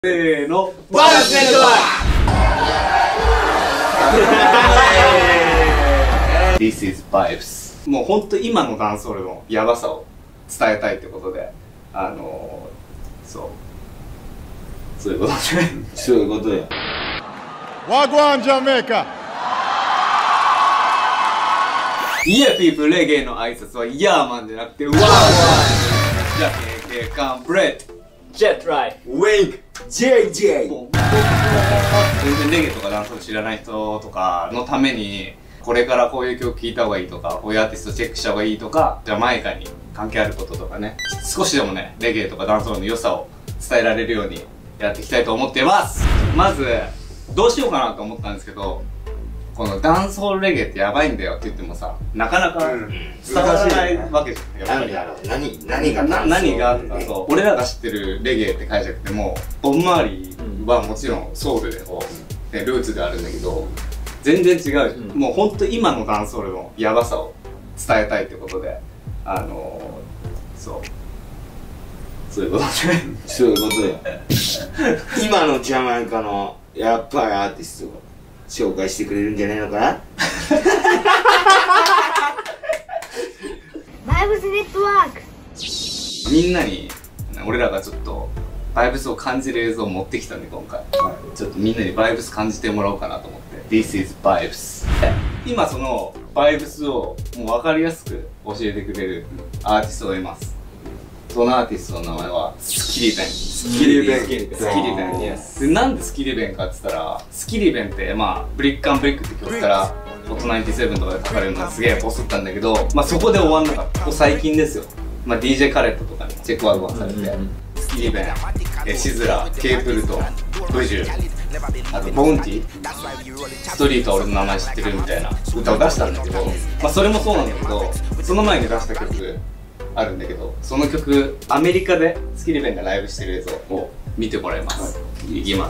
せーの、 バイブスネットワークThis is Vibes。もうほんと今のダンスホールのヤバさを伝えたいってことで、そういうことでそういうことや。 Wagwan Jamaica。 イヤピープレゲエの挨拶はヤーマンじゃなくてワーワーじゃけんけカンブレッドジェットライウェイク JJ。 全然レゲエとかダンスを知らない人とかのために、これからこういう曲聴いた方がいいとか、こういうアーティストチェックした方がいいとか、ジャマイカに関係あることとかね、少しでもねレゲエとかダンスホールの良さを伝えられるようにやっていきたいと思っています。まずどうしようかなと思ったんですけど、このダンスホールレゲエってやばいんだよって言ってもさ、なかなか伝わらないわけじゃん。何がとか、そう俺らが知ってるレゲエって解釈ってもうボンマーリーはもちろんソウルでこう、ね、ルーツであるんだけど全然違うじゃん、もうほんと今のダンスホールのヤバさを伝えたいってことで、そういうことでそういうことや。今のジャマイカのやっぱりアーティストを紹介してくれるんじゃないのかな。 バイブスネットワーク。 みんなに俺らがちょっとバイブスを感じる映像を持ってきたんで今回、ちょっとみんなにバイブス感じてもらおうかなと思って This is Vibes。 今そのバイブスをもう分かりやすく教えてくれるアーティストがいます。そのアーティストの名前はスキリベン。スキリベンで、なんでスキリベンかって言ったら、スキリベンってブリック&ブリックって曲からオト97とかで書かれるのがすげえボスったんだけど、そこで終わんなかった。ここ最近ですよ。DJ カレットとかにチェックワゴンされて、スキリベン、シズラ、ケープルト、ブジュ、あとボウンティ、ストリートは俺の名前知ってるみたいな歌を出したんだけど、それもそうなんだけど、その前に出した曲あるんだけど、その曲アメリカでスキリベンがライブしてる映像を見てもらいます。いきます。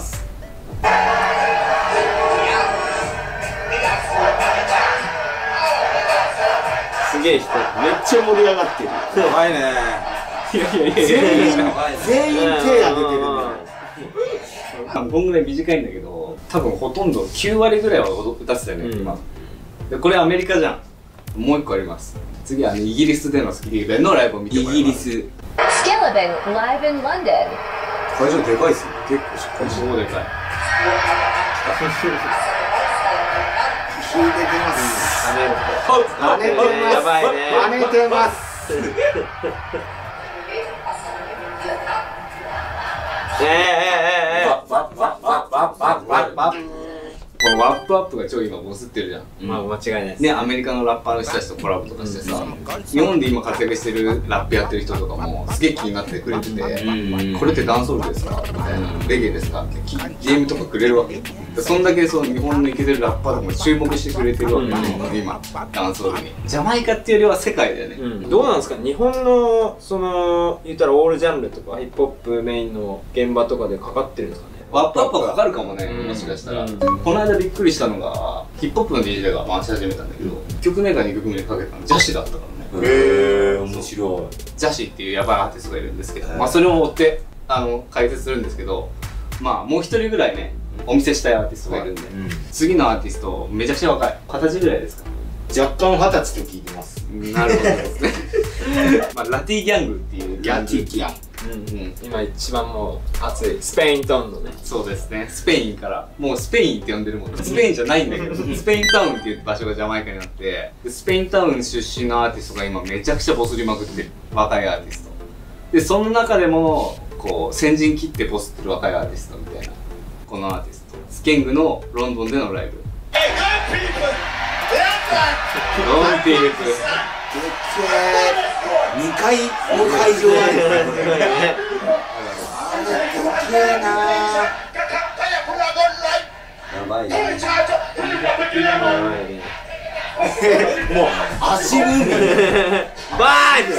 すげえ人、めっちゃ盛り上がってる。 やばいね。いや全員手挙げてるんだよ。 こんぐらい短いんだけど、多分ほとんど9割ぐらいは歌ってたよね、今。でこれアメリカじゃん。もう一個あります。次はイギリスでのスキリベンのライブを見てもらいます。 スキリベン live in London。 会場でかいっすね。結構しっかりしてる。 超でかい。 聞いてきます。 跳ねてます。やばいね。 跳ねてます。 このワップアップが超今ボスってるじゃん。 間違いないですね、アメリカのラッパーの人たちとコラボとかしてさ、日本で今活躍してるラップやってる人とかもすげえ気になってくれてて、これってダンスホールですかみたいな、レゲエですかってDMとかくれるわけ。そんだけその日本のイケてるラッパーとかも注目してくれてるわけよ、今ダンスホールに。ジャマイカっていうよりは世界だよね。 どうなんですか、日本のその言ったらオールジャンルとかヒップホップメインの現場とかでかかってるんですかね。 ワップアップはかかるかもね、もしかしたら。この間びっくりしたのが、ヒップホップの DJ が回し始めたんだけど、1曲目か2曲目にかけたのジャシだったからね。 へー、面白い。 ジャシっていうヤバいアーティストがいるんですけど、それを追って解説するんですけど、もう一人ぐらいねお見せしたいアーティストがいるんで、次のアーティストめちゃくちゃ若い、20歳ぐらいですか。 若干20歳と聞いてます。 なるほどですね。ラティギャングっていうギャング。 今一番もう熱いスペインタウンのね。 そうですね、スペインからもうスペインって呼んでるもん。スペインじゃないんだけどスペインタウンっていう場所がジャマイカになって、スペインタウン出身のアーティストが今めちゃくちゃボスりまくってる、若いアーティストで、その中でもこう先陣切ってボスってる若いアーティストみたいな、このアーティストスケングのロンドンでのライブ。ロンピーク 2階の会場あるよね。やばいね。もう足踏み。 バイブ。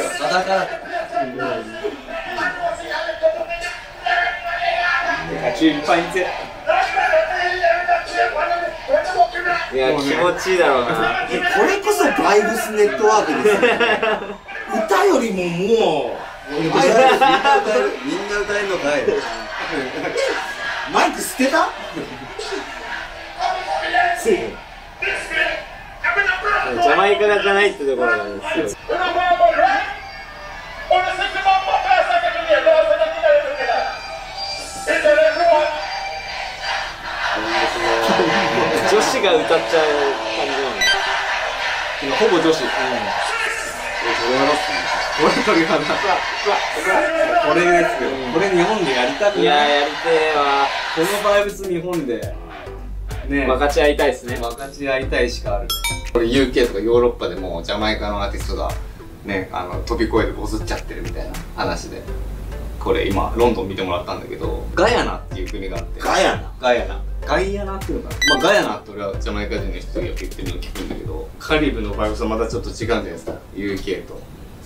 いや、気持ちいいだろうな。 これこそバイブスネットワークですよ。歌よりももうみんな歌えるのかい。 マイク捨てた？ ジャマイカがじゃないってところがね、すごい。女子が歌っちゃう感じなの。 ほぼ女子。これですよ。これ日本でやりたくない。 いやー、やりてえわ。 このバイブス日本でね、 分かち合いたいですね。 分かち合いたいしかある。これ UK とかヨーロッパでもジャマイカのアーティストがね、飛び越えてボズっちゃってるみたいな話で、これ今ロンドン見てもらったんだけど、ガヤナっていう国があって、 ガヤナガヤナっていうのかな、まあ、ガヤナって俺はジャマイカ人の人がよく言ってるのを聞くんだけど、カリブのバイブスはまたちょっと違うんじゃないですか、 UK と。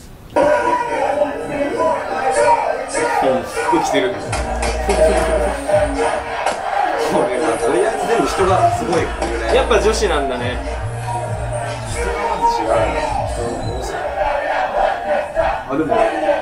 服着てる。これな、とりあえず全部人がすごい。 やっぱ女子なんだね。 あ、でも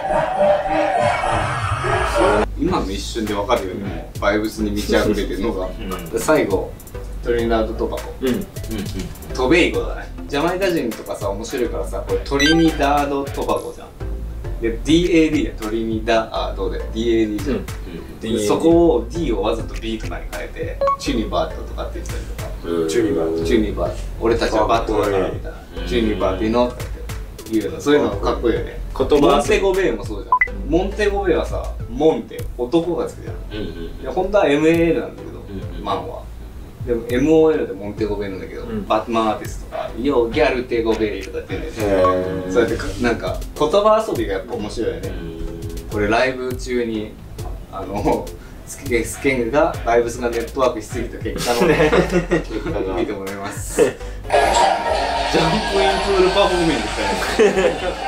今の一瞬で分かるよね、バイブスに満ち溢れてるのが。最後トリニダード・トバゴ、トベイゴだね。ジャマイカ人とかさ、面白いからさ、これトリニダード・トバゴじゃん。で DAD でトリニダードで DAD じゃん、そこを D をわざと B とかに変えてチュニバートとかって言ったりとか、チュニバート、俺たちはバットだからみたいな、チュニバーティノって言うの、そういうのかっこいいよね。モンテゴベイもそうじゃん。モンテゴベイはさ、モンって男がつくじゃん。で本当は MAL なんだけど、マンは。でも MOL でモンテゴベイなんだけど、バットマンアーティストとか、ヨーギャルテゴベイとかって言うんだよね。そうやってなんか言葉遊びがやっぱ面白いよね。これライブ中にスケンがバイブスがネットワークしすぎた結果のね結果が見てもらいます。ジャンプインプールパフォーミングですね。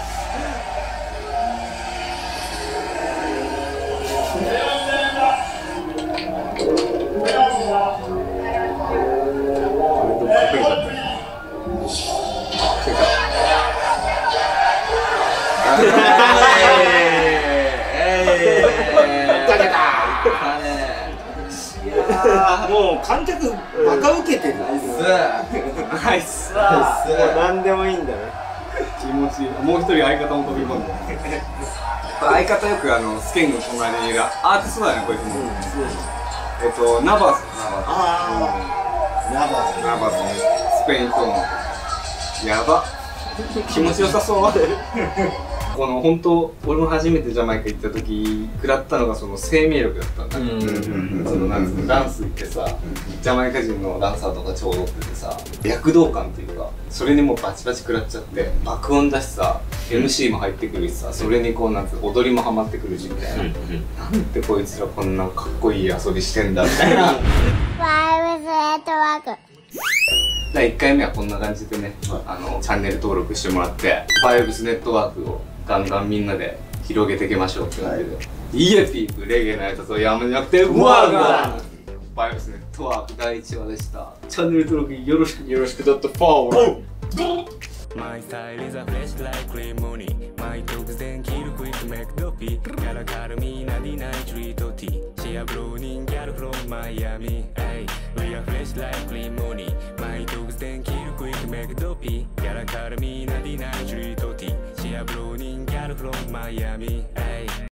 もう観客バカ受けてる。 ナイス。 何でもいいんだね。 気持ちいい。もう一人相方も飛び込んで。相方よくスケンの隣にいるアーティストだよね、こいつも。ナバス。ナバスね。スペイントーン。やば。気持ちよさそう。この本当俺も初めてジャマイカ行った時食らったのがその生命力だったんだ。そのなんつうの、ダンス行ってさ、ジャマイカ人のダンサーとかちょうどっててさ、躍動感っていうか、それにもうバチバチ食らっちゃって爆音だしさ、MC も入ってくるしさ、それにこうなんつう踊りもハマってくるしみたいな、なんでこいつらこんなかっこいい遊びしてんだみたいな。 バイブスネットワーク。 第1回目はこんな感じでね、チャンネル登録してもらってバイブスネットワークをガンガンみんなで広げていきましょうって感じで、イエピークレゲエのやつをやめなくてワーガンバイブスネットワーク第1話でした。チャンネル登録よろしくドットフォロー。 My style is a fresh like cream money. My dogs then kill quick make dopey. Gotta call me Nadi Nitrate Tea. She a browning girl from Miami. Ay, we are fresh like cream money. My dogs then kill quick make dopey. Gotta call me Nadi Nitrate Tea. She a browning girl from Miami. Ay.